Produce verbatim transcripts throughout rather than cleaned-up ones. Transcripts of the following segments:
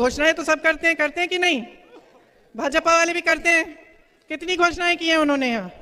घोषणाएं तो सब करते हैं, करते हैं कि नहीं? भाजपा वाले भी करते हैं। कितनी घोषणाएं की हैं उन्होंने यहाँ?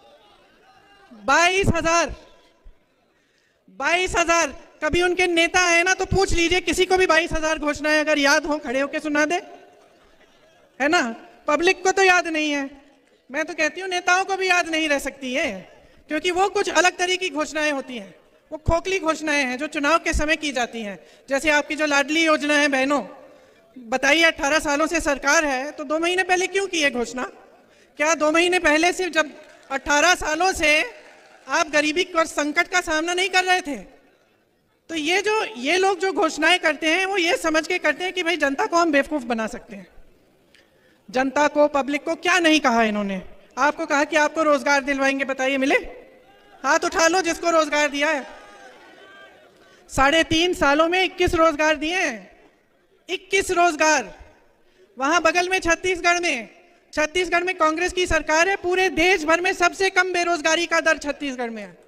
बाईस हजार बाईस हजार कभी उनके नेता है ना तो पूछ लीजिए, किसी को भी बाईस हजार घोषणाएं अगर याद हो, खड़े होके सुना दे, है ना? पब्लिक को तो याद नहीं है। मैं तो कहती हूँ नेताओं को भी याद नहीं रह सकती है, क्योंकि वो कुछ अलग तरह की घोषणाएं होती हैं। वो खोखली घोषणाएं हैं जो चुनाव के समय की जाती हैं। जैसे आपकी जो लाडली योजना है बहनों, बताइए अट्ठारह सालों से सरकार है तो दो महीने पहले क्यों की है घोषणा? क्या दो महीने पहले से, जब अट्ठारह सालों से आप गरीबी और संकट का सामना नहीं कर रहे थे? तो ये जो ये लोग जो घोषणाएं करते हैं वो ये समझ के करते हैं कि भाई जनता को हम बेवकूफ बना सकते हैं। जनता को, पब्लिक को क्या नहीं कहा इन्होंने? आपको कहा कि आपको रोजगार दिलवाएंगे, बताइए मिले? हाथ उठा लो जिसको रोजगार दिया है। साढ़े तीन सालों में इक्कीस रोजगार दिए हैं, इक्कीस रोजगार। वहां बगल में छत्तीसगढ़ में छत्तीसगढ़ में कांग्रेस की सरकार है, पूरे देश भर में सबसे कम बेरोजगारी का दर छत्तीसगढ़ में है।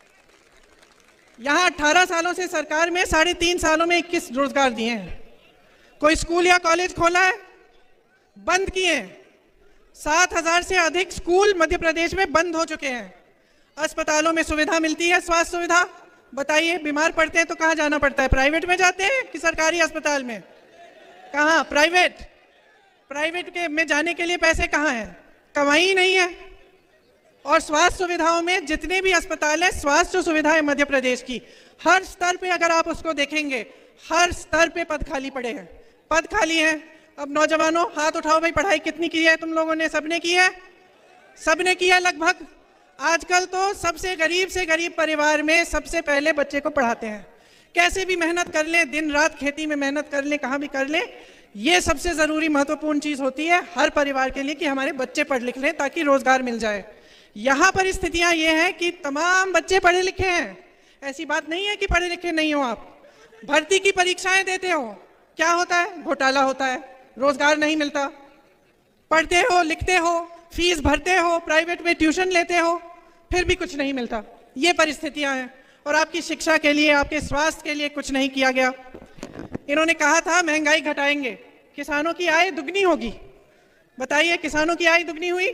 यहाँ अठारह सालों से सरकार में साढ़े तीन सालों में इक्कीस रोजगार दिए हैं। कोई स्कूल या कॉलेज खोला है? बंद किए हैं। सात हजार से अधिक स्कूल मध्य प्रदेश में बंद हो चुके हैं। अस्पतालों में सुविधा मिलती है, स्वास्थ्य सुविधा, बताइए बीमार पड़ते हैं तो कहाँ जाना पड़ता है? प्राइवेट में जाते हैं कि सरकारी अस्पताल में? कहाँ? प्राइवेट। प्राइवेट के में जाने के लिए पैसे कहाँ हैं? कमाई नहीं है। और स्वास्थ्य सुविधाओं में जितने भी अस्पताल है, स्वास्थ्य सुविधाएं मध्य प्रदेश की हर स्तर पे अगर आप उसको देखेंगे, हर स्तर पे पद खाली पड़े हैं, पद खाली हैं। अब नौजवानों हाथ उठाओ भाई, पढ़ाई कितनी की है तुम लोगों ने? सबने की है, सबने की है लगभग। आजकल तो सबसे गरीब से गरीब परिवार में सबसे पहले बच्चे को पढ़ाते हैं। कैसे भी मेहनत कर ले, दिन रात खेती में मेहनत कर ले, कहाँ भी कर ले, ये सबसे जरूरी महत्वपूर्ण चीज होती है हर परिवार के लिए कि हमारे बच्चे पढ़ लिख लें ताकि रोजगार मिल जाए। यहाँ परिस्थितियां ये हैं कि तमाम बच्चे पढ़े लिखे हैं। ऐसी बात नहीं है कि पढ़े लिखे नहीं हो आप। भर्ती की परीक्षाएं देते हो, क्या होता है? घोटाला होता है, रोजगार नहीं मिलता। पढ़ते हो, लिखते हो, फीस भरते हो, प्राइवेट में ट्यूशन लेते हो, फिर भी कुछ नहीं मिलता। ये परिस्थितियां हैं। और आपकी शिक्षा के लिए, आपके स्वास्थ्य के लिए कुछ नहीं किया गया। इन्होंने कहा था महंगाई घटाएंगे, किसानों की आय दुगनी होगी। बताइए किसानों की आय दुगनी हुई?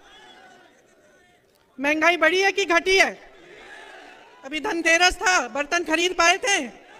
महंगाई बढ़ी है कि घटी है? अभी धनतेरस था, बर्तन खरीद पाए थे?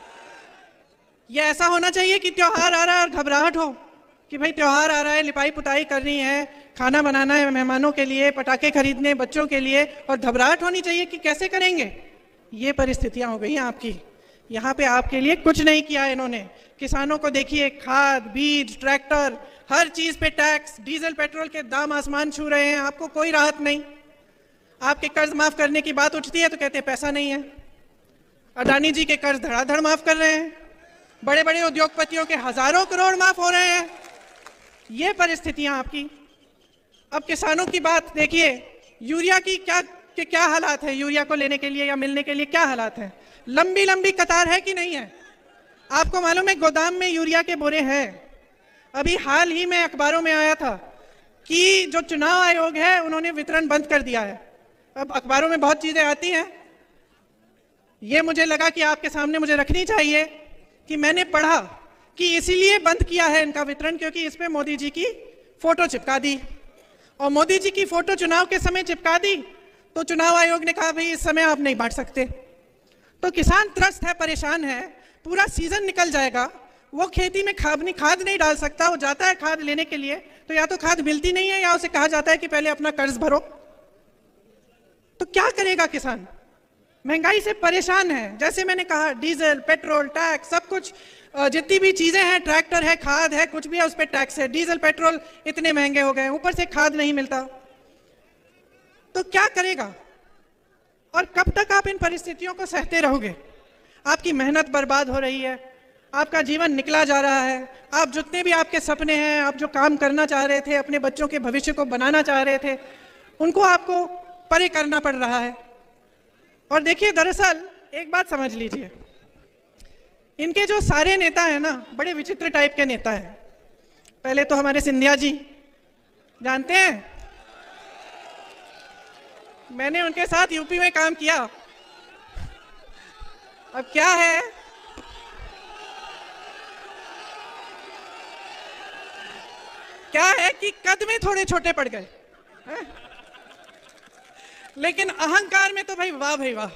ये ऐसा होना चाहिए कि त्योहार आ रहा है और घबराहट हो कि भाई त्योहार आ रहा है, लिपाई पुताई करनी है, खाना बनाना है मेहमानों के लिए, पटाखे खरीदने बच्चों के लिए, और घबराहट होनी चाहिए कि कैसे करेंगे। ये परिस्थितियां हो गई हैं आपकी। यहाँ पे आपके लिए कुछ नहीं किया इन्होंने। किसानों को देखिए, खाद, बीज, ट्रैक्टर, हर चीज पे टैक्स, डीजल पेट्रोल के दाम आसमान छू रहे हैं, आपको कोई राहत नहीं। आपके कर्ज माफ करने की बात उठती है तो कहते हैं पैसा नहीं है। अडानी जी के कर्ज धड़ाधड़ माफ कर रहे हैं, बड़े बड़े उद्योगपतियों के हजारों करोड़ माफ हो रहे हैं। ये परिस्थितियां आपकी। अब किसानों की बात देखिए, यूरिया की क्या के क्या हालात है? यूरिया को लेने के लिए या मिलने के लिए क्या हालात है? लंबी लंबी कतार है कि नहीं है? आपको मालूम है गोदाम में यूरिया के बोरे हैं। अभी हाल ही में अखबारों में आया था कि जो चुनाव आयोग है उन्होंने वितरण बंद कर दिया है। अब अखबारों में बहुत चीजें आती हैं, ये मुझे लगा कि आपके सामने मुझे रखनी चाहिए कि मैंने पढ़ा कि इसीलिए बंद किया है इनका वितरण क्योंकि इसमें मोदी जी की फोटो चिपका दी, और मोदी जी की फोटो चुनाव के समय चिपका दी तो चुनाव आयोग ने कहा भाई इस समय आप नहीं बांट सकते। तो किसान त्रस्त है, परेशान है, पूरा सीजन निकल जाएगा, वो खेती में खाद नहीं खाद नहीं डाल सकता। वो जाता है खाद लेने के लिए तो या तो खाद मिलती नहीं है या उसे कहा जाता है कि पहले अपना कर्ज भरो। तो क्या करेगा किसान? महंगाई से परेशान है। जैसे मैंने कहा, डीजल, पेट्रोल, टैक्स, सब कुछ, जितनी भी चीजें हैं, ट्रैक्टर है, खाद है, कुछ भी है उस पर टैक्स है। डीजल पेट्रोल इतने महंगे हो गए, ऊपर से खाद नहीं मिलता। तो क्या करेगा? और कब तक आप इन परिस्थितियों को सहते रहोगे? आपकी मेहनत बर्बाद हो रही है, आपका जीवन निकला जा रहा है। आप जितने भी आपके सपने हैं, आप जो काम करना चाह रहे थे, अपने बच्चों के भविष्य को बनाना चाह रहे थे, उनको आपको परे करना पड़ रहा है। और देखिए, दरअसल एक बात समझ लीजिए, इनके जो सारे नेता हैं ना, बड़े विचित्र टाइप के नेता हैं। पहले तो हमारे सिंधिया जी, जानते हैं, मैंने उनके साथ यूपी में काम किया। अब क्या है, कि कद में थोड़े छोटे पड़ गए, लेकिन अहंकार में तो भाई वाह भाई वाह।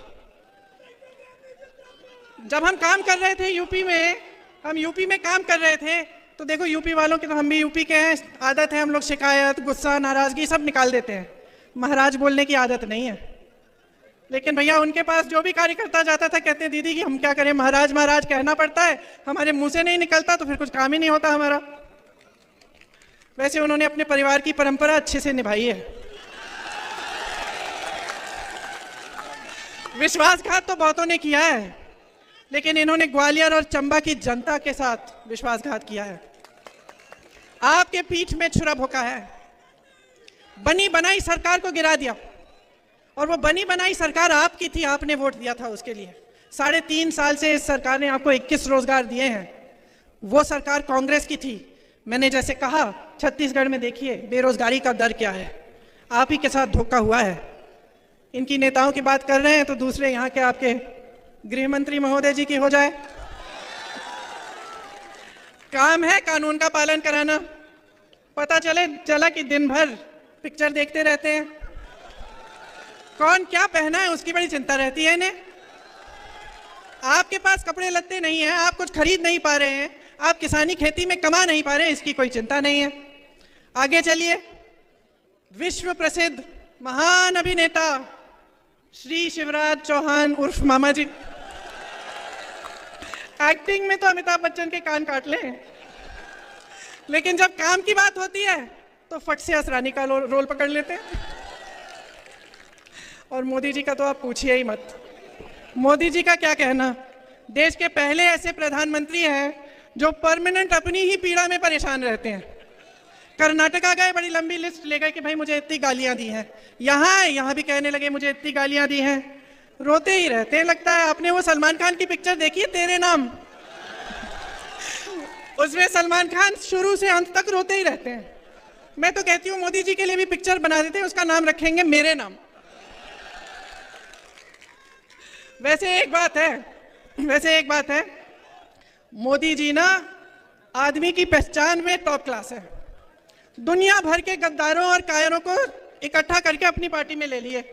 जब हम काम कर रहे थे यूपी में, हम यूपी में काम कर रहे थे, तो देखो यूपी वालों की, तो हम भी यूपी के हैं, आदत है हम लोग शिकायत, गुस्सा, नाराजगी सब निकाल देते हैं। महाराज बोलने की आदत नहीं है। लेकिन भैया उनके पास जो भी कार्यकर्ता जाता था, कहते हैं दीदी कि हम क्या करें, महाराज महाराज कहना पड़ता है, हमारे मुंह से नहीं निकलता तो फिर कुछ काम ही नहीं होता हमारा। वैसे उन्होंने अपने परिवार की परंपरा अच्छे से निभाई है। विश्वासघात तो बहुतों ने किया है, लेकिन इन्होंने ग्वालियर और चंबा की जनता के साथ विश्वासघात किया है। आपके पीठ में छुरा भोंका है, बनी बनाई सरकार को गिरा दिया, और वो बनी बनाई सरकार आपकी थी, आपने वोट दिया था उसके लिए। साढ़े तीन साल से इस सरकार ने आपको इक्कीस रोजगार दिए हैं। वो सरकार कांग्रेस की थी। मैंने जैसे कहा, छत्तीसगढ़ में देखिए बेरोजगारी का दर क्या है, आप ही के साथ धोखा हुआ है। इनकी नेताओं की बात कर रहे हैं तो दूसरे यहाँ के आपके गृह मंत्री महोदय जी की हो जाए। काम है कानून का पालन कराना। पता चले चला कि दिन भर पिक्चर देखते रहते हैं, कौन क्या पहना है उसकी बड़ी चिंता रहती है इन्हें। आपके पास कपड़े लत्ते नहीं है, आप कुछ खरीद नहीं पा रहे हैं, आप किसानी खेती में कमा नहीं पा रहे हैं, इसकी कोई चिंता नहीं है। आगे चलिए, विश्व प्रसिद्ध महान अभिनेता श्री शिवराज चौहान उर्फ मामा जी, एक्टिंग में तो अमिताभ बच्चन के कान काट लें, लेकिन जब काम की बात होती है तो फट से असरानी का रोल पकड़ लेते हैं। और मोदी जी का तो आप पूछिए ही मत। मोदी जी का क्या कहना, देश के पहले ऐसे प्रधानमंत्री हैं जो परमानेंट अपनी ही पीड़ा में परेशान रहते हैं। कर्नाटका गए, बड़ी लंबी लिस्ट ले गए कि भाई मुझे इतनी गालियां दी हैं, यहाँ यहाँ भी कहने लगे मुझे इतनी गालियां दी हैं, रोते ही रहते हैं। लगता है आपने वो सलमान खान की पिक्चर देखी है तेरे नाम, उसमें सलमान खान शुरू से अंत तक रोते ही रहते हैं। मैं तो कहती हूँ मोदी जी के लिए भी पिक्चर बना देते हैं, उसका नाम रखेंगे मेरे नाम। वैसे एक बात है, वैसे एक बात है, मोदी जी ना आदमी की पहचान में टॉप क्लास है। दुनिया भर के गद्दारों और कायरों को इकट्ठा करके अपनी पार्टी में ले लिए।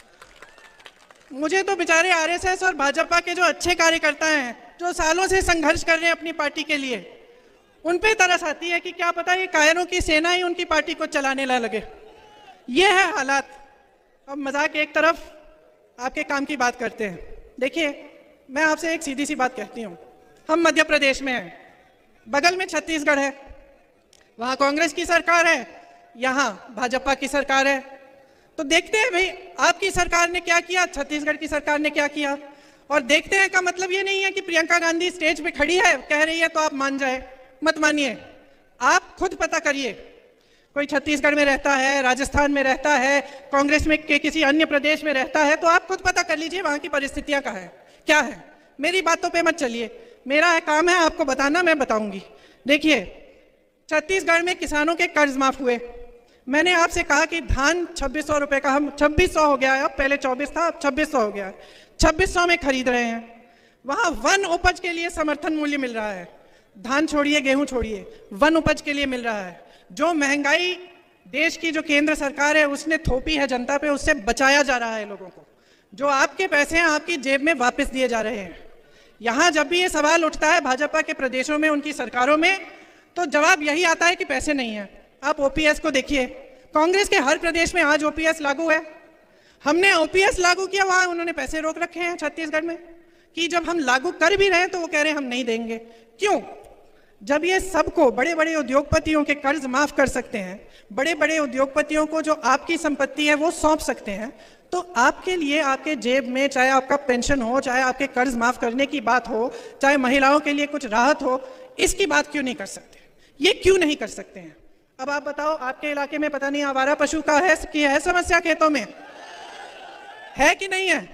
मुझे तो बेचारे आरएसएस और भाजपा के जो अच्छे कार्यकर्ता हैं, जो सालों से संघर्ष कर रहे हैं अपनी पार्टी के लिए, उन पे तरस आती है कि क्या पता ये कायरों की सेना ही उनकी पार्टी को चलाने ना लगे। ये है हालात। अब मजाक एक तरफ, आपके काम की बात करते हैं। देखिए, मैं आपसे एक सीधी सी बात कहती हूँ, हम मध्य प्रदेश में हैं, बगल में छत्तीसगढ़ है, वहाँ कांग्रेस की सरकार है, यहाँ भाजपा की सरकार है। तो देखते हैं भाई आपकी सरकार ने क्या किया, छत्तीसगढ़ की सरकार ने क्या किया, और देखते हैं का मतलब ये नहीं है कि प्रियंका गांधी स्टेज पे खड़ी है कह रही है तो आप मान जाए। मत मानिए, आप खुद पता करिए। कोई छत्तीसगढ़ में रहता है, राजस्थान में रहता है, कांग्रेस में के किसी अन्य प्रदेश में रहता है, तो आप खुद पता कर लीजिए वहाँ की परिस्थितियाँ क्या है क्या है। मेरी बातों पे मत चलिए, मेरा काम है आपको बताना, मैं बताऊंगी। देखिए, छत्तीसगढ़ में किसानों के कर्ज माफ हुए। मैंने आपसे कहा कि धान छब्बीस सौ रुपये का, हम छब्बीस सौ हो गया है, अब पहले चौबीस था, अब छब्बीस सौ हो गया है, छब्बीस सौ में खरीद रहे हैं। वहाँ वन उपज के लिए समर्थन मूल्य मिल रहा है। धान छोड़िए, गेहूं छोड़िए, वन उपज के लिए मिल रहा है। जो महंगाई देश की जो केंद्र सरकार है उसने थोपी है जनता पे, उससे बचाया जा रहा है लोगों को। जो आपके पैसे हैं आपकी जेब में वापस दिए जा रहे हैं। यहाँ जब भी ये सवाल उठता है भाजपा के प्रदेशों में, उनकी सरकारों में, तो जवाब यही आता है कि पैसे नहीं है। आप ओपीएस को देखिए, कांग्रेस के हर प्रदेश में आज ओपीएस लागू है। हमने ओपीएस लागू किया, वहाँ उन्होंने पैसे रोक रखे हैं छत्तीसगढ़ में, कि जब हम लागू कर भी रहे हैं तो वो कह रहे हैं हम नहीं देंगे। क्यों? जब ये सबको, बड़े बड़े उद्योगपतियों के कर्ज माफ कर सकते हैं, बड़े बड़े उद्योगपतियों को जो आपकी संपत्ति है वो सौंप सकते हैं, तो आपके लिए, आपके जेब में, चाहे आपका पेंशन हो, चाहे आपके कर्ज माफ करने की बात हो, चाहे महिलाओं के लिए कुछ राहत हो, इसकी बात क्यों नहीं कर सकते? ये क्यों नहीं कर सकते हैं? अब आप बताओ, आपके इलाके में पता नहीं आवारा पशु का है कि है समस्या, खेतों में है कि नहीं है?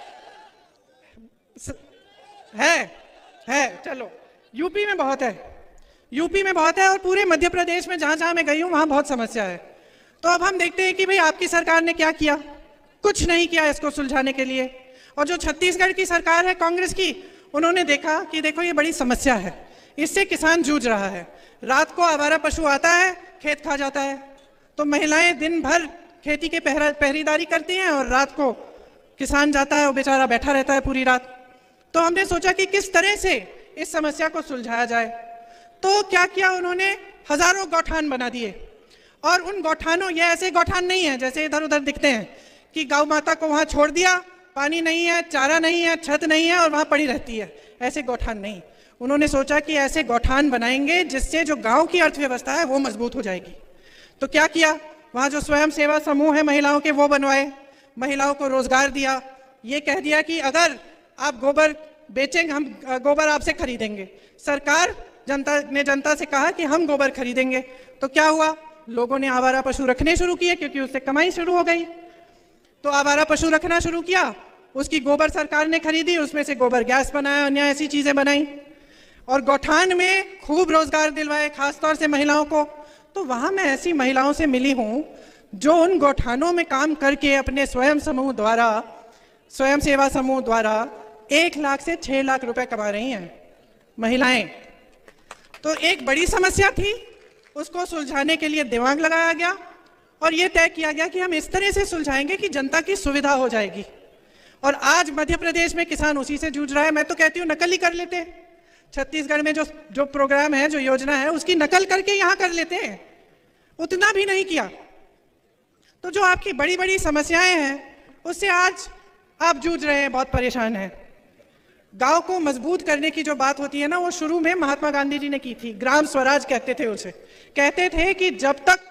है है चलो, यूपी में बहुत है, यूपी में बहुत है, और पूरे मध्य प्रदेश में जहां जहां मैं गई हूं वहां बहुत समस्या है। तो अब हम देखते हैं कि भाई आपकी सरकार ने क्या किया। कुछ नहीं किया इसको सुलझाने के लिए। और जो छत्तीसगढ़ की सरकार है कांग्रेस की, उन्होंने देखा कि देखो ये बड़ी समस्या है, इससे किसान जूझ रहा है। रात को आवारा पशु आता है, खेत खा जाता है, तो महिलाएं दिन भर खेती के पहरा पहरेदारी करती हैं और रात को किसान जाता है, वो बेचारा बैठा रहता है पूरी रात। तो हमने सोचा कि किस तरह से इस समस्या को सुलझाया जाए। तो क्या किया उन्होंने, हजारों गौठान बना दिए। और उन गौठानों, ये ऐसे गौठान नहीं है जैसे इधर उधर दिखते हैं कि गौ माता को वहाँ छोड़ दिया, पानी नहीं है, चारा नहीं है, छत नहीं है और वहाँ पड़ी रहती है, ऐसे गौठान नहीं। उन्होंने सोचा कि ऐसे गौठान बनाएंगे जिससे जो गांव की अर्थव्यवस्था है वो मजबूत हो जाएगी। तो क्या किया, वहाँ जो स्वयं सेवा समूह है महिलाओं के वो बनवाए, महिलाओं को रोजगार दिया। ये कह दिया कि अगर आप गोबर बेचेंगे, हम गोबर आपसे खरीदेंगे। सरकार जनता ने जनता से कहा कि हम गोबर खरीदेंगे। तो क्या हुआ, लोगों ने आवारा पशु रखने शुरू किए क्योंकि उससे कमाई शुरू हो गई। तो आवारा पशु रखना शुरू किया, उसकी गोबर सरकार ने खरीदी, उसमें से गोबर गैस बनाया, अन्य ऐसी चीजें बनाई और गौठान में खूब रोजगार दिलवाए, खासतौर से महिलाओं को। तो वहां मैं ऐसी महिलाओं से मिली हूं जो उन गौठानों में काम करके अपने स्वयं समूह द्वारा, स्वयं सेवा समूह द्वारा एक लाख से छह लाख रुपए कमा रही हैं महिलाएं। तो एक बड़ी समस्या थी, उसको सुलझाने के लिए दिमाग लगाया गया और ये तय किया गया कि हम इस तरह से सुलझाएंगे कि जनता की सुविधा हो जाएगी। और आज मध्य प्रदेश में किसान उसी से जूझ रहा है। मैं तो कहती हूँ नकल ही कर लेते हैं, छत्तीसगढ़ में जो जो प्रोग्राम है, जो योजना है, उसकी नकल करके यहाँ कर लेते हैं, उतना भी नहीं किया। तो जो आपकी बड़ी बड़ी समस्याएं हैं उससे आज आप जूझ रहे हैं, बहुत परेशान हैं। गांव को मजबूत करने की जो बात होती है ना, वो शुरू में महात्मा गांधी जी ने की थी, ग्राम स्वराज कहते थे उसे। कहते थे कि जब तक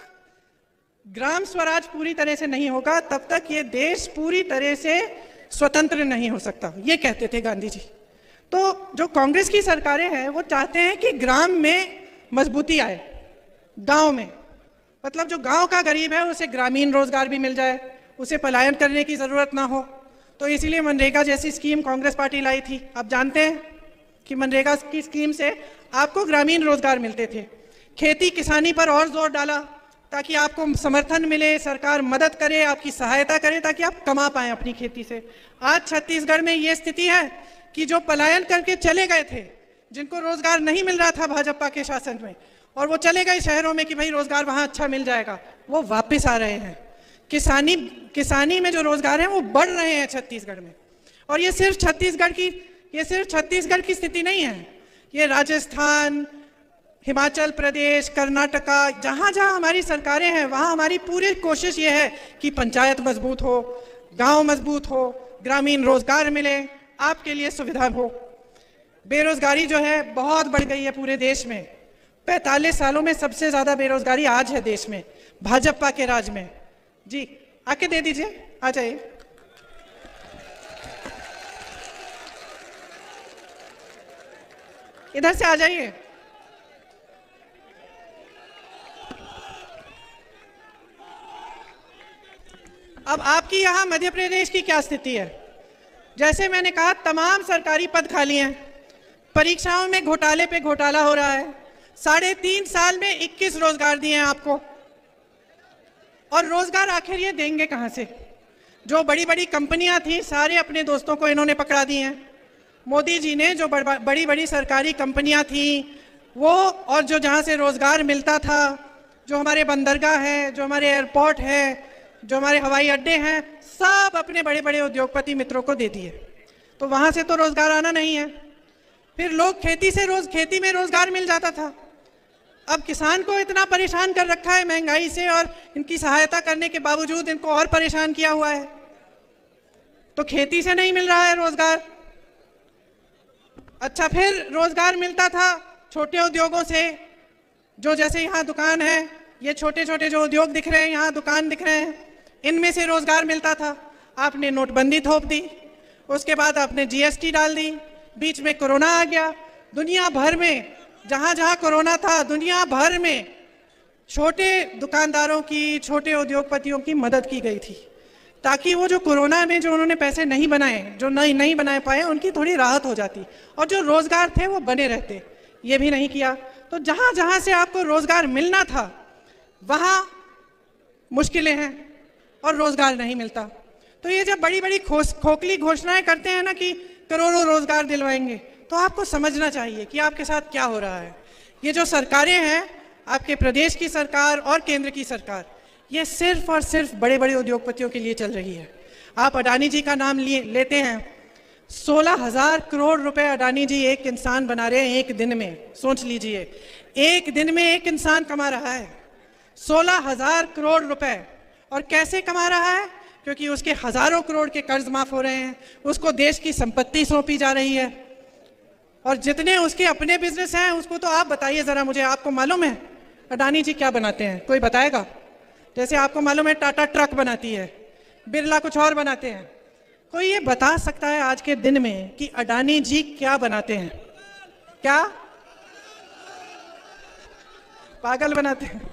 ग्राम स्वराज पूरी तरह से नहीं होगा तब तक ये देश पूरी तरह से स्वतंत्र नहीं हो सकता, ये कहते थे गांधी जी। तो जो कांग्रेस की सरकारें हैं वो चाहते हैं कि ग्राम में मजबूती आए, गांव में, मतलब जो गांव का गरीब है उसे ग्रामीण रोजगार भी मिल जाए, उसे पलायन करने की जरूरत ना हो। तो इसीलिए मनरेगा जैसी स्कीम कांग्रेस पार्टी लाई थी। आप जानते हैं कि मनरेगा की स्कीम से आपको ग्रामीण रोजगार मिलते थे। खेती किसानी पर और जोर डाला ताकि आपको समर्थन मिले, सरकार मदद करे, आपकी सहायता करे ताकि आप कमा पाएं अपनी खेती से। आज छत्तीसगढ़ में ये स्थिति है कि जो पलायन करके चले गए थे, जिनको रोजगार नहीं मिल रहा था भाजपा के शासन में, और वो चले गए शहरों में कि भाई रोजगार वहां अच्छा मिल जाएगा, वो वापस आ रहे हैं। किसानी किसानी में जो रोजगार है वो बढ़ रहे हैं छत्तीसगढ़ में। और ये सिर्फ छत्तीसगढ़ की ये सिर्फ छत्तीसगढ़ की स्थिति नहीं है, ये राजस्थान, हिमाचल प्रदेश, कर्नाटका, जहाँ जहाँ हमारी सरकारें हैं वहाँ हमारी पूरी कोशिश ये है कि पंचायत मजबूत हो, गांव मजबूत हो, ग्रामीण रोजगार मिले, आपके लिए सुविधा हो। बेरोजगारी जो है बहुत बढ़ गई है पूरे देश में। पैंतालीस सालों में सबसे ज्यादा बेरोजगारी आज है देश में, भाजपा के राज में। जी आके दे दीजिए, आ जाइए। इधर से आ जाइए। अब आपकी यहाँ मध्य प्रदेश की क्या स्थिति है? जैसे मैंने कहा, तमाम सरकारी पद खाली हैं, परीक्षाओं में घोटाले पे घोटाला हो रहा है। साढ़े तीन साल में इक्कीस रोजगार दिए हैं आपको, और रोजगार आखिर ये देंगे कहां से? जो बड़ी बड़ी कंपनियां थी सारे अपने दोस्तों को इन्होंने पकड़ा दिए हैं। मोदी जी ने जो बड़ी बड़ी सरकारी कंपनियां थी वो, और जो जहां से रोजगार मिलता था, जो हमारे बंदरगाह है, जो हमारे एयरपोर्ट है, जो हमारे हवाई अड्डे हैं, सब अपने बड़े बड़े उद्योगपति मित्रों को दे दिए। तो वहां से तो रोजगार आना नहीं है। फिर लोग खेती से रोज खेती में रोजगार मिल जाता था। अब किसान को इतना परेशान कर रखा है महंगाई से, और इनकी सहायता करने के बावजूद इनको और परेशान किया हुआ है। तो खेती से नहीं मिल रहा है रोजगार। अच्छा, फिर रोजगार मिलता था छोटे उद्योगों से, जो जैसे यहाँ दुकान है, ये छोटे छोटे जो उद्योग दिख रहे हैं, यहाँ दुकान दिख रहे हैं, इनमें से रोजगार मिलता था। आपने नोटबंदी थोप दी, उसके बाद आपने जीएसटी डाल दी, बीच में कोरोना आ गया। दुनिया भर में जहां जहां कोरोना था, दुनिया भर में छोटे दुकानदारों की, छोटे उद्योगपतियों की मदद की गई थी, ताकि वो जो कोरोना में जो उन्होंने पैसे नहीं बनाए, जो नहीं नहीं बना पाए, उनकी थोड़ी राहत हो जाती और जो रोजगार थे वो बने रहते। ये भी नहीं किया। तो जहां जहां से आपको रोजगार मिलना था वहां मुश्किलें हैं और रोजगार नहीं मिलता। तो ये जब बड़ी बड़ी खोखली घोषणाएं करते हैं ना कि करोड़ों रोजगार दिलवाएंगे, तो आपको समझना चाहिए कि आपके साथ क्या हो रहा है। ये जो सरकारें हैं, आपके प्रदेश की सरकार और केंद्र की सरकार, ये सिर्फ और सिर्फ बड़े बड़े उद्योगपतियों के लिए चल रही है। आप अडानी जी का नाम लिए लेते हैं, सोलह हजार करोड़ रुपए अडानी जी एक इंसान बना रहे हैं एक दिन में। सोच लीजिए, एक दिन में एक इंसान कमा रहा है सोलह हजार करोड़ रुपए। और कैसे कमा रहा है? क्योंकि उसके हजारों करोड़ के कर्ज माफ हो रहे हैं, उसको देश की संपत्ति सौंपी जा रही है, और जितने उसके अपने बिजनेस हैं उसको तो आप बताइए जरा मुझे, आपको मालूम है अडानी जी क्या बनाते हैं? कोई बताएगा? जैसे आपको मालूम है टाटा ट्रक बनाती है, बिरला कुछ और बनाते हैं। कोई ये बता सकता है आज के दिन में कि अडानी जी क्या बनाते हैं? क्या? पागल बनाते हैं।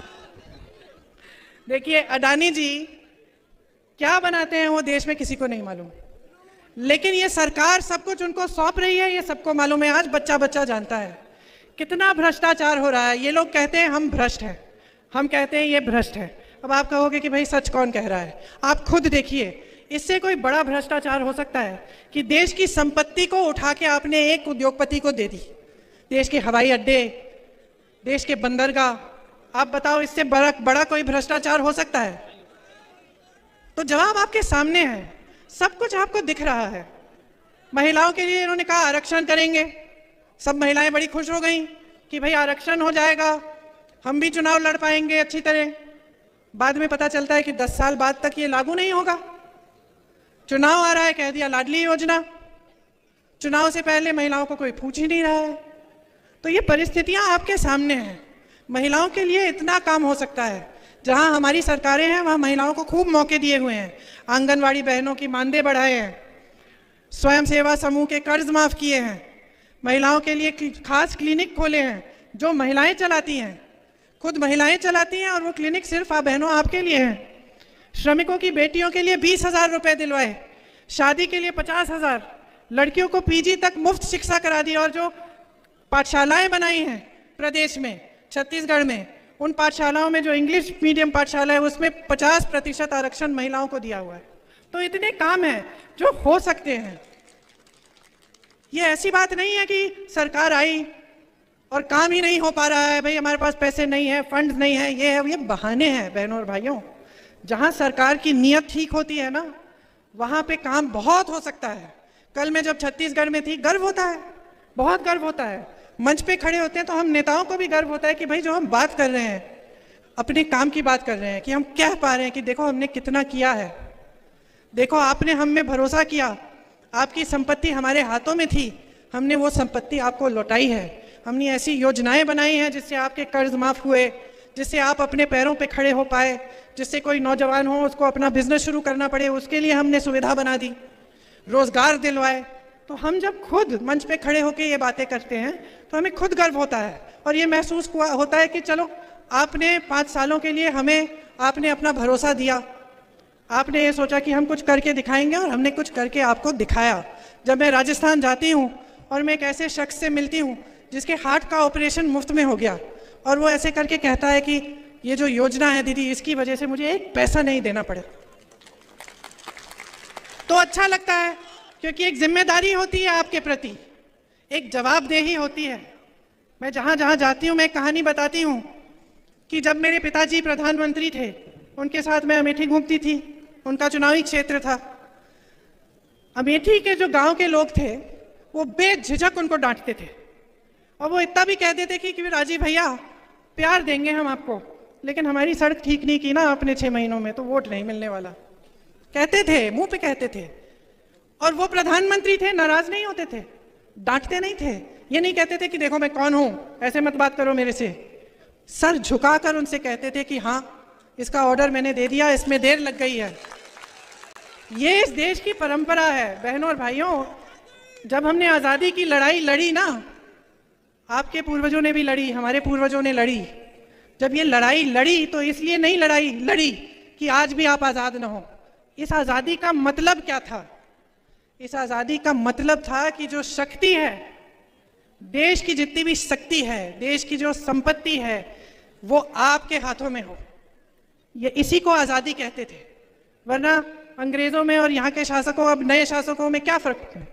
देखिए, अडानी जी क्या बनाते हैं वो देश में किसी को नहीं मालूम, लेकिन ये सरकार सब कुछ उनको सौंप रही है, ये सबको मालूम है। आज बच्चा बच्चा जानता है कितना भ्रष्टाचार हो रहा है। ये लोग कहते हैं हम भ्रष्ट हैं, हम कहते हैं ये भ्रष्ट है। अब आप कहोगे कि भाई सच कौन कह रहा है? आप खुद देखिए, इससे कोई बड़ा भ्रष्टाचार हो सकता है कि देश की संपत्ति को उठा के आपने एक उद्योगपति को दे दी, देश के हवाई अड्डे, देश के बंदरगाह। आप बताओ, इससे बड़ा बड़ा कोई भ्रष्टाचार हो सकता है? तो जवाब आपके सामने है, सब कुछ आपको दिख रहा है। महिलाओं के लिए इन्होंने कहा आरक्षण करेंगे, सब महिलाएं बड़ी खुश हो गई कि भाई आरक्षण हो जाएगा, हम भी चुनाव लड़ पाएंगे अच्छी तरह। बाद में पता चलता है कि दस साल बाद तक ये लागू नहीं होगा। चुनाव आ रहा है, कह दिया लाडली योजना। चुनाव से पहले महिलाओं को कोई पूछ ही नहीं रहा है। तो ये परिस्थितियां आपके सामने हैं। महिलाओं के लिए इतना काम हो सकता है। जहां हमारी सरकारें हैं वहां महिलाओं को खूब मौके दिए हुए हैं। आंगनवाड़ी बहनों की मानदेय बढ़ाए हैं, स्वयं सेवा समूह के कर्ज माफ किए हैं, महिलाओं के लिए खास क्लिनिक खोले हैं जो महिलाएं चलाती हैं, खुद महिलाएं चलाती हैं, और वो क्लिनिक सिर्फ आप बहनों आपके लिए हैं। श्रमिकों की बेटियों के लिए बीस हजार रुपए दिलवाए, शादी के लिए पचास हजार, लड़कियों को पीजी तक मुफ्त शिक्षा करा दी, और जो पाठशालाएं बनाई हैं प्रदेश में, छत्तीसगढ़ में, उन पाठशालाओं में जो इंग्लिश मीडियम पाठशाला है उसमें पचास प्रतिशत आरक्षण महिलाओं को दिया हुआ है। तो इतने काम हैं जो हो सकते हैं। ये ऐसी बात नहीं है कि सरकार आई और काम ही नहीं हो पा रहा है, भाई हमारे पास पैसे नहीं है, फंड्स नहीं है, ये है, ये बहाने हैं बहनों और भाइयों। जहां सरकार की नीयत ठीक होती है ना, वहां पे काम बहुत हो सकता है। कल मैं जब छत्तीसगढ़ में थी, गर्व होता है, बहुत गर्व होता है। मंच पे खड़े होते हैं तो हम नेताओं को भी गर्व होता है कि भाई जो हम बात कर रहे हैं, अपने काम की बात कर रहे हैं, कि हम कह पा रहे हैं कि देखो हमने कितना किया है, देखो आपने हम में भरोसा किया, आपकी संपत्ति हमारे हाथों में थी, हमने वो संपत्ति आपको लौटाई है। हमने ऐसी योजनाएं बनाई हैं जिससे आपके कर्ज माफ हुए, जिससे आप अपने पैरों पे खड़े हो पाए, जिससे कोई नौजवान हो उसको अपना बिजनेस शुरू करना पड़े उसके लिए हमने सुविधा बना दी, रोजगार दिलवाए। तो हम जब खुद मंच पे खड़े होकर ये बातें करते हैं तो हमें खुद गर्व होता है, और ये महसूस हुआ होता है कि चलो आपने पाँच सालों के लिए हमें, आपने अपना भरोसा दिया, आपने ये सोचा कि हम कुछ करके दिखाएंगे, और हमने कुछ करके आपको दिखाया। जब मैं राजस्थान जाती हूँ और मैं एक ऐसे शख्स से मिलती हूँ जिसके हार्ट का ऑपरेशन मुफ्त में हो गया, और वो ऐसे करके कहता है कि ये जो योजना है दीदी, इसकी वजह से मुझे एक पैसा नहीं देना पड़े, तो अच्छा लगता है, क्योंकि एक जिम्मेदारी होती है आपके प्रति, एक जवाबदेही होती है। मैं जहाँ जहाँ जाती हूँ मैं कहानी बताती हूँ कि जब मेरे पिताजी प्रधानमंत्री थे, उनके साथ मैं अमेठी घूमती थी, उनका चुनावी क्षेत्र था। अमेठी के जो गांव के लोग थे वो बेझिझक उनको डांटते थे, और वो इतना भी कहते थे कि, कि राजीव भैया प्यार देंगे हम आपको, लेकिन हमारी सड़क ठीक नहीं की ना आपने छह महीनों में तो वोट नहीं मिलने वाला। कहते थे, मुंह पे कहते थे, और वो प्रधानमंत्री थे, नाराज नहीं होते थे, डांटते नहीं थे, ये नहीं कहते थे कि देखो मैं कौन हूं, ऐसे मत बात करो मेरे से। सर झुकाकर उनसे कहते थे कि हाँ इसका ऑर्डर मैंने दे दिया, इसमें देर लग गई है। ये इस देश की परंपरा है बहनों और भाइयों। जब हमने आजादी की लड़ाई लड़ी ना, आपके पूर्वजों ने भी लड़ी, हमारे पूर्वजों ने लड़ी, जब ये लड़ाई लड़ी तो इसलिए नहीं लड़ाई लड़ी कि आज भी आप आजाद न हो। इस आजादी का मतलब क्या था? इस आजादी का मतलब था कि जो शक्ति है, देश की जितनी भी शक्ति है, देश की जो संपत्ति है, वो आपके हाथों में हो। ये इसी को आजादी कहते थे। वरना अंग्रेजों में और यहाँ के शासकों, अब नए शासकों में क्या फर्क है?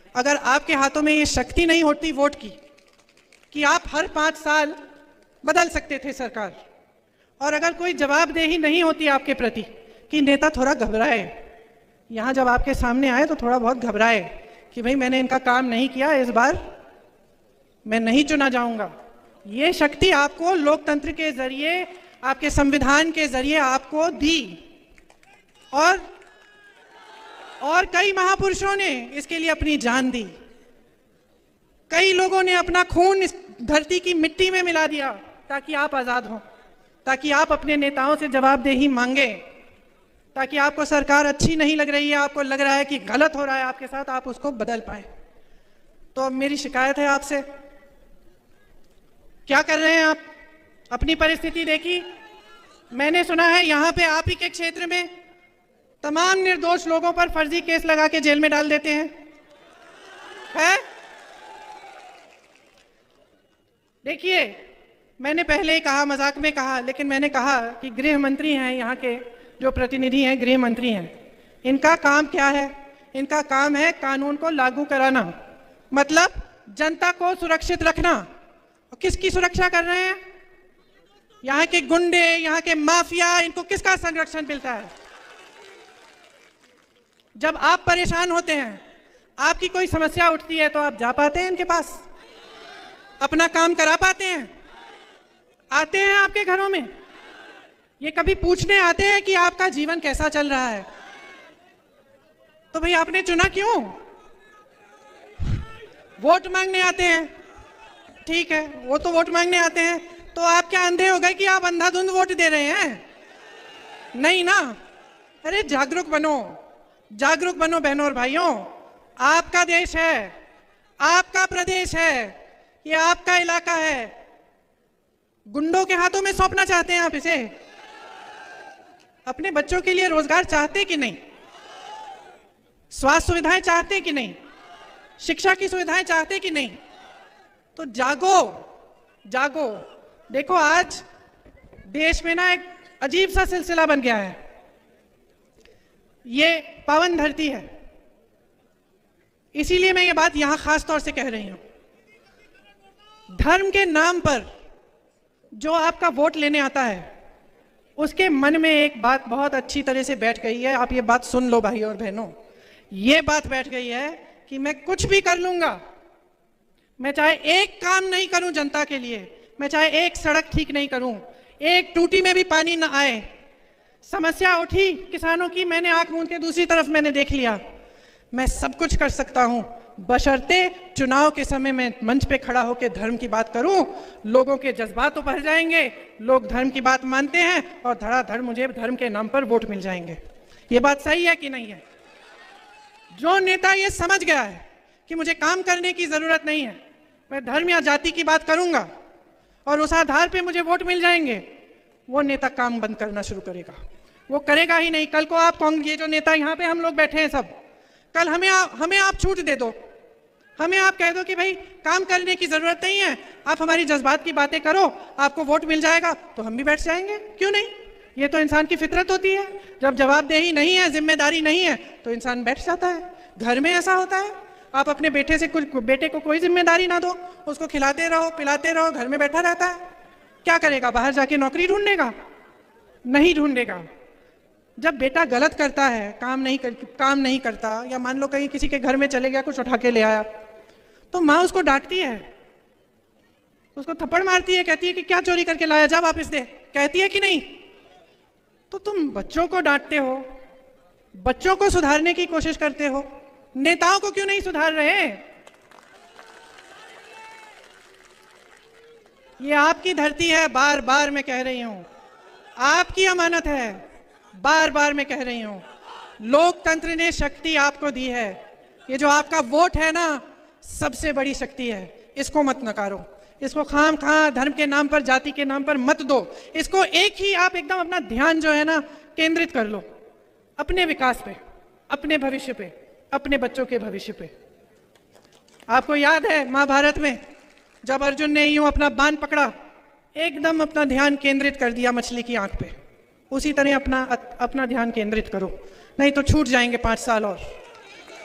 अगर आपके हाथों में ये शक्ति नहीं होती वोट की कि आप हर पाँच साल बदल सकते थे सरकार, और अगर कोई जवाबदेही नहीं होती आपके प्रति कि नेता थोड़ा घबराए, यहाँ जब आपके सामने आए तो थोड़ा बहुत घबराए कि भाई मैंने इनका काम नहीं किया, इस बार मैं नहीं चुना जाऊंगा, ये शक्ति आपको लोकतंत्र के जरिए, आपके संविधान के जरिए आपको दी। और और कई महापुरुषों ने इसके लिए अपनी जान दी, कई लोगों ने अपना खून इस धरती की मिट्टी में मिला दिया ताकि आप आजाद हों, ताकि आप अपने नेताओं से जवाबदेही मांगे, ताकि आपको सरकार अच्छी नहीं लग रही है, आपको लग रहा है कि गलत हो रहा है आपके साथ, आप उसको बदल पाए। तो अब मेरी शिकायत है आपसे, क्या कर रहे हैं आप? अपनी परिस्थिति देखी। मैंने सुना है यहाँ पे आप ही के क्षेत्र में तमाम निर्दोष लोगों पर फर्जी केस लगा के जेल में डाल देते हैं, है? देखिए, मैंने पहले ही कहा, मजाक में कहा, लेकिन मैंने कहा कि गृह मंत्री हैं, यहाँ के जो प्रतिनिधि हैं गृह मंत्री हैं, इनका काम क्या है? इनका काम है कानून को लागू कराना, मतलब जनता को सुरक्षित रखना। और किसकी सुरक्षा कर रहे हैं? यहाँ के गुंडे, यहाँ के माफिया, इनको किसका संरक्षण मिलता है? जब आप परेशान होते हैं, आपकी कोई समस्या उठती है, तो आप जा पाते हैं इनके पास, अपना काम करा पाते हैं, आते हैं आपके घरों में, ये कभी पूछने आते हैं कि आपका जीवन कैसा चल रहा है? तो भाई आपने चुना क्यों? वोट मांगने आते हैं, ठीक है, वो तो वोट मांगने आते हैं, तो आप क्या अंधे हो गए कि आप अंधाधुंध वोट दे रहे हैं? नहीं ना। अरे जागरूक बनो, जागरूक बनो बहनों और भाइयों, आपका देश है, आपका प्रदेश है, ये आपका इलाका है। गुंडों के हाथों में सौंपना चाहते हैं आप इसे? अपने बच्चों के लिए रोजगार चाहते कि नहीं? स्वास्थ्य सुविधाएं चाहते कि नहीं? शिक्षा की सुविधाएं चाहते कि नहीं? तो जागो, जागो। देखो, आज देश में ना एक अजीब सा सिलसिला बन गया है, ये पावन धरती है, इसीलिए मैं ये बात यहां खास तौर से कह रही हूं। धर्म के नाम पर जो आपका वोट लेने आता है, उसके मन में एक बात बहुत अच्छी तरह से बैठ गई है, आप ये बात सुन लो भाई और बहनों, ये बात बैठ गई है कि मैं कुछ भी कर लूंगा, मैं चाहे एक काम नहीं करूं जनता के लिए, मैं चाहे एक सड़क ठीक नहीं करूं, एक टूटी में भी पानी ना आए, समस्या उठी किसानों की, मैंने आंख मूंद के दूसरी तरफ मैंने देख लिया, मैं सब कुछ कर सकता हूं, बशर्ते चुनाव के समय में मंच पे खड़ा होकर धर्म की बात करूं, लोगों के जज्बात तो भर जाएंगे, लोग धर्म की बात मानते हैं और धड़ाधड़ मुझे धर्म के नाम पर वोट मिल जाएंगे। ये बात सही है कि नहीं है? जो नेता ये समझ गया है कि मुझे काम करने की जरूरत नहीं है, मैं धर्म या जाति की बात करूंगा और उस आधार पे मुझे वोट मिल जाएंगे, वो नेता काम बंद करना शुरू करेगा। वो करेगा ही नहीं। कल को आप, ये जो नेता यहाँ पे हम लोग बैठे हैं सब, कल हमें आ, हमें आप छूट दे दो, हमें आप कह दो कि भाई काम करने की जरूरत नहीं है, आप हमारी जज्बात की बातें करो, आपको वोट मिल जाएगा, तो हम भी बैठ जाएंगे, क्यों नहीं? ये तो इंसान की फितरत होती है। जब जवाबदेही नहीं है, जिम्मेदारी नहीं है, तो इंसान बैठ जाता है। घर में ऐसा होता है, आप अपने बेटे से कुछ, बेटे को कोई जिम्मेदारी ना दो, उसको खिलाते रहो, पिलाते रहो, घर में बैठा रहता है, क्या करेगा? बाहर जाके नौकरी ढूंढेगा? नहीं ढूंढेगा। जब बेटा गलत करता है, काम नहीं कर, काम नहीं करता, या मान लो कहीं किसी के घर में चले गया, कुछ उठा के ले आया, तो माँ उसको डांटती है, उसको थप्पड़ मारती है, कहती है कि क्या चोरी करके लाया, जा वापस दे, कहती है कि नहीं? तो तुम बच्चों को डांटते हो, बच्चों को सुधारने की कोशिश करते हो, नेताओं को क्यों नहीं सुधार रहे? ये आपकी धरती है, बार बार मैं कह रही हूं, आपकी अमानत है, बार बार मैं कह रही हूं। लोकतंत्र ने शक्ति आपको दी है, ये जो आपका वोट है ना, सबसे बड़ी शक्ति है, इसको मत नकारो, इसको खाम खा धर्म के नाम पर, जाति के नाम पर मत दो, इसको एक ही आप एकदम अपना ध्यान जो है ना केंद्रित कर लो अपने विकास पे, अपने भविष्य पे, अपने बच्चों के भविष्य पे। आपको याद है महाभारत में जब अर्जुन ने यूं अपना बाण पकड़ा, एकदम अपना ध्यान केंद्रित कर दिया मछली की आंख पे, उसी तरह अपना अपना ध्यान केंद्रित करो, नहीं तो छूट जाएंगे पांच साल और।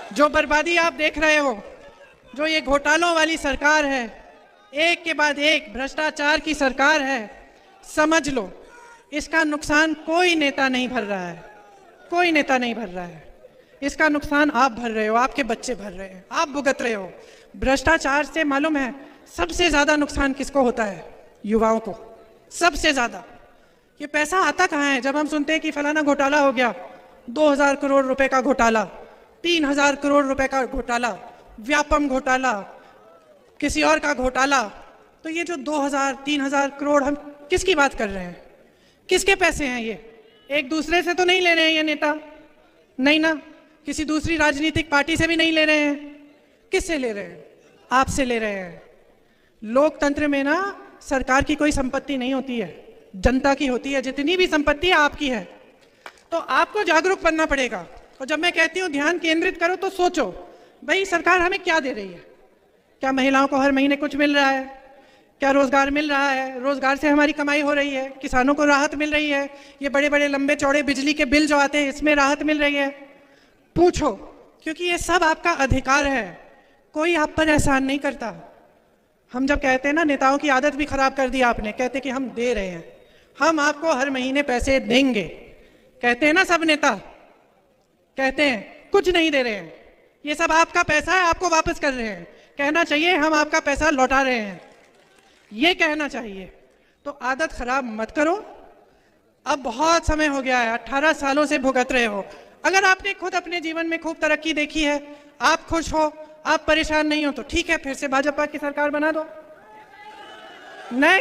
जो बर्बादी आप देख रहे हो, जो ये घोटालों वाली सरकार है, एक के बाद एक भ्रष्टाचार की सरकार है, समझ लो इसका नुकसान कोई नेता नहीं भर रहा है, कोई नेता नहीं भर रहा है। इसका नुकसान आप भर रहे हो, आपके बच्चे भर रहे हैं, आप भुगत रहे हो। भ्रष्टाचार से मालूम है सबसे ज्यादा नुकसान किसको होता है? युवाओं को, सबसे ज्यादा। ये पैसा आता कहाँ है? जब हम सुनते हैं कि फलाना घोटाला हो गया, दो हजार करोड़ रुपए का घोटाला, तीन हजार करोड़ रुपए का घोटाला, व्यापम घोटाला, किसी और का घोटाला, तो ये जो दो हजार तीन हजार करोड़ हम किसकी बात कर रहे हैं? किसके पैसे हैं ये? एक दूसरे से तो नहीं ले रहे हैं ये नेता, नहीं ना, किसी दूसरी राजनीतिक पार्टी से भी नहीं ले रहे हैं। किससे ले रहे हैं? आपसे ले रहे हैं। लोकतंत्र में ना सरकार की कोई संपत्ति नहीं होती है, जनता की होती है। जितनी भी संपत्ति है आपकी है। तो आपको जागरूक बनना पड़ेगा। और जब मैं कहती हूँ ध्यान केंद्रित करो, तो सोचो भाई सरकार हमें क्या दे रही है? क्या महिलाओं को हर महीने कुछ मिल रहा है? क्या रोजगार मिल रहा है? रोजगार से हमारी कमाई हो रही है? किसानों को राहत मिल रही है? ये बड़े बड़े लंबे चौड़े बिजली के बिल जो आते हैं, इसमें राहत मिल रही है? पूछो, क्योंकि ये सब आपका अधिकार है। कोई आप पर एहसान नहीं करता। हम जब कहते हैं ना, नेताओं की आदत भी खराब कर दी आपने, कहते कि हम दे रहे हैं, हम आपको हर महीने पैसे देंगे, कहते हैं ना सब नेता, कहते हैं कुछ नहीं दे रहे हैं, ये सब आपका पैसा है, आपको वापस कर रहे हैं। कहना चाहिए हम आपका पैसा लौटा रहे हैं, ये कहना चाहिए। तो आदत खराब मत करो। अब बहुत समय हो गया है, अठारह सालों से भुगत रहे हो। अगर आपने खुद अपने जीवन में खूब तरक्की देखी है, आप खुश हो, आप परेशान नहीं हो, तो ठीक है, फिर से भाजपा की सरकार बना दो। नहीं,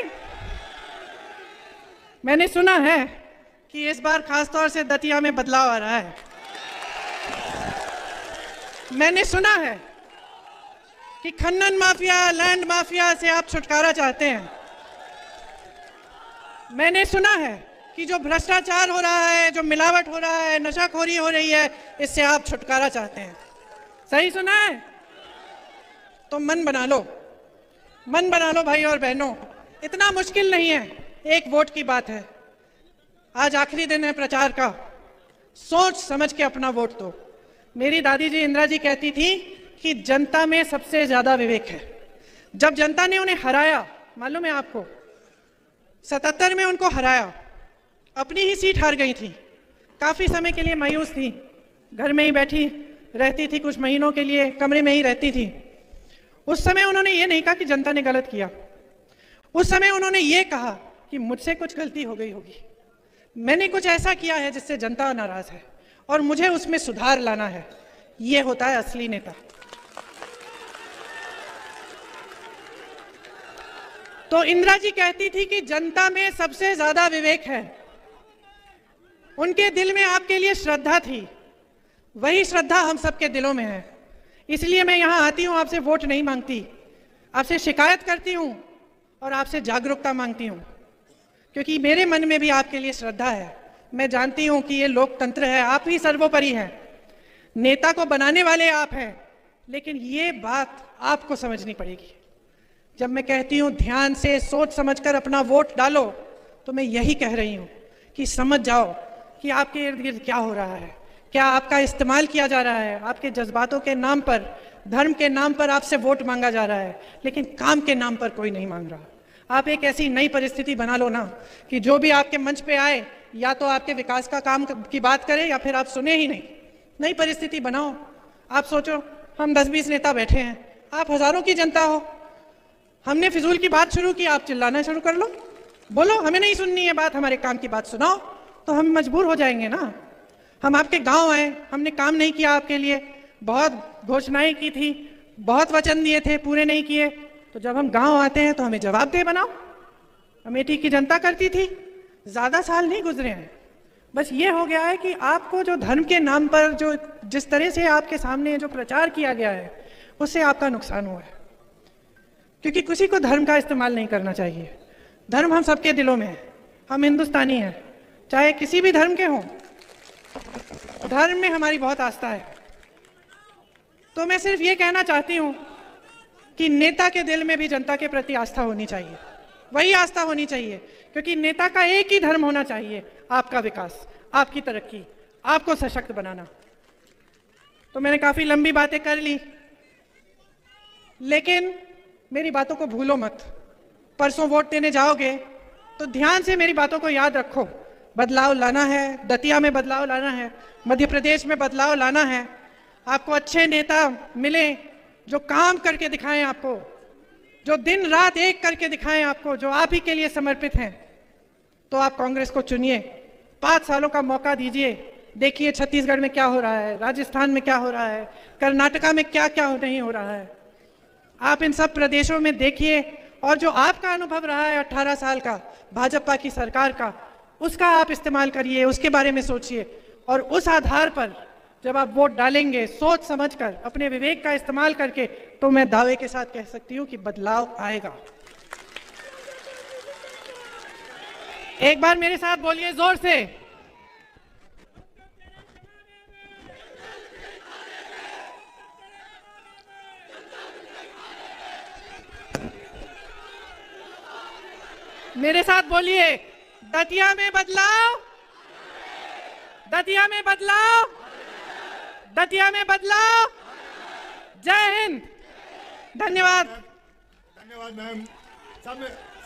मैंने सुना है कि इस बार खासतौर से दतिया में बदलाव आ रहा है। मैंने सुना है कि खनन माफिया, लैंड माफिया से आप छुटकारा चाहते हैं। मैंने सुना है कि जो भ्रष्टाचार हो रहा है, जो मिलावट हो रहा है, नशाखोरी हो रही है, इससे आप छुटकारा चाहते हैं। सही सुना है? तो मन बना लो, मन बना लो भाई और बहनों। इतना मुश्किल नहीं है, एक वोट की बात है। आज आखिरी दिन है प्रचार का, सोच समझ के अपना वोट दो। मेरी दादी जी इंदिरा जी कहती थी कि जनता में सबसे ज्यादा विवेक है। जब जनता ने उन्हें हराया, मालूम है आपको, सतहत्तर में उनको हराया, अपनी ही सीट हार गई थी, काफी समय के लिए मायूस थी, घर में ही बैठी रहती थी, कुछ महीनों के लिए कमरे में ही रहती थी। उस समय उन्होंने ये नहीं कहा कि जनता ने गलत किया, उस समय उन्होंने ये कहा कि मुझसे कुछ गलती हो गई होगी, मैंने कुछ ऐसा किया है जिससे जनता नाराज है और मुझे उसमें सुधार लाना है। ये होता है असली नेता। तो इंदिरा जी कहती थी कि जनता में सबसे ज्यादा विवेक है। उनके दिल में आपके लिए श्रद्धा थी, वही श्रद्धा हम सबके दिलों में है। इसलिए मैं यहां आती हूं, आपसे वोट नहीं मांगती, आपसे शिकायत करती हूं और आपसे जागरूकता मांगती हूं, क्योंकि मेरे मन में भी आपके लिए श्रद्धा है। मैं जानती हूं कि ये लोकतंत्र है, आप ही सर्वोपरि हैं, नेता को बनाने वाले आप हैं, लेकिन ये बात आपको समझनी पड़ेगी। जब मैं कहती हूं ध्यान से सोच समझकर अपना वोट डालो, तो मैं यही कह रही हूं कि समझ जाओ कि आपके इर्द गिर्द क्या हो रहा है, क्या आपका इस्तेमाल किया जा रहा है, आपके जज्बातों के नाम पर, धर्म के नाम पर आपसे वोट मांगा जा रहा है, लेकिन काम के नाम पर कोई नहीं मांग रहा। आप एक ऐसी नई परिस्थिति बना लो ना कि जो भी आपके मंच पे आए, या तो आपके विकास का काम की बात करे या फिर आप सुने ही नहीं। नई परिस्थिति बनाओ। आप सोचो, हम दस बीस नेता बैठे हैं, आप हजारों की जनता हो, हमने फिजूल की बात शुरू की, आप चिल्लाना शुरू कर लो, बोलो हमें नहीं सुननी है बात, हमारे काम की बात सुनाओ, तो हम मजबूर हो जाएंगे ना। हम आपके गांव आए, हमने काम नहीं किया आपके लिए, बहुत घोषणाएं की थी, बहुत वचन दिए थे, पूरे नहीं किए, तो जब हम गांव आते हैं तो हमें जवाबदेह बनाओ। अमेठी की जनता करती थी, ज्यादा साल नहीं गुजरे हैं, बस ये हो गया है कि आपको जो धर्म के नाम पर जो जिस तरह से आपके सामने जो प्रचार किया गया है, उससे आपका नुकसान हुआ है। क्योंकि किसी को धर्म का इस्तेमाल नहीं करना चाहिए। धर्म हम सबके दिलों में है, हम हिंदुस्तानी हैं, चाहे किसी भी धर्म के हों, धर्म में हमारी बहुत आस्था है। तो मैं सिर्फ ये कहना चाहती हूँ कि नेता के दिल में भी जनता के प्रति आस्था होनी चाहिए, वही आस्था होनी चाहिए, क्योंकि नेता का एक ही धर्म होना चाहिए, आपका विकास, आपकी तरक्की, आपको सशक्त बनाना। तो मैंने काफी लंबी बातें कर ली, लेकिन मेरी बातों को भूलो मत। परसों वोट देने जाओगे तो ध्यान से मेरी बातों को याद रखो। बदलाव लाना है, दतिया में बदलाव लाना है, मध्य प्रदेश में बदलाव लाना है। आपको अच्छे नेता मिले जो काम करके दिखाएं आपको, जो दिन रात एक करके दिखाएं आपको, जो आप ही के लिए समर्पित हैं, तो आप कांग्रेस को चुनिए। पाँच सालों का मौका दीजिए। देखिए छत्तीसगढ़ में क्या हो रहा है, राजस्थान में क्या हो रहा है, कर्नाटका में क्या क्या नहीं हो रहा है। आप इन सब प्रदेशों में देखिए, और जो आपका अनुभव रहा है अठारह साल का भाजपा की सरकार का, उसका आप इस्तेमाल करिए, उसके बारे में सोचिए, और उस आधार पर जब आप वोट डालेंगे सोच समझकर, अपने विवेक का इस्तेमाल करके, तो मैं दावे के साथ कह सकती हूं कि बदलाव आएगा। एक बार मेरे साथ बोलिए जोर से, मेरे साथ बोलिए, दतिया में बदलाव, दतिया में बदलाव, दतिया में बदलाव। जय हिंद। धन्यवाद। धन्यवाद मैम।